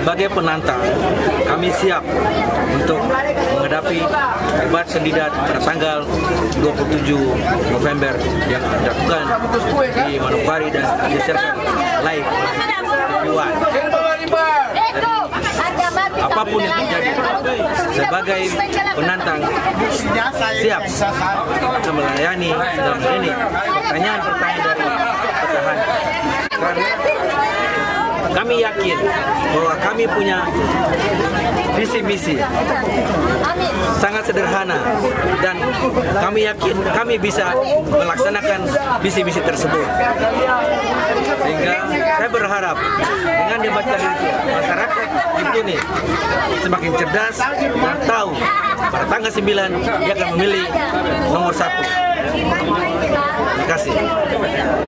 sebagai penantang, kami siap untuk menghadapi debat kandidat pada tanggal 27 November yang dilakukan di Manokwari dan disiarkan live Yuan. Apapun yang terjadi, sebagai penantang siap akan melayani dalam ini pertanyaan-pertanyaan dari petahana. Karena kami yakin bahwa kami punya visi misi sangat sederhana dan kami yakin kami bisa melaksanakan visi misi tersebut. Sehingga saya berharap dengan debat kali ini masyarakat itu nih semakin cerdas dan tahu pada tanggal 9 dia akan memilih nomor 1. Terima kasih.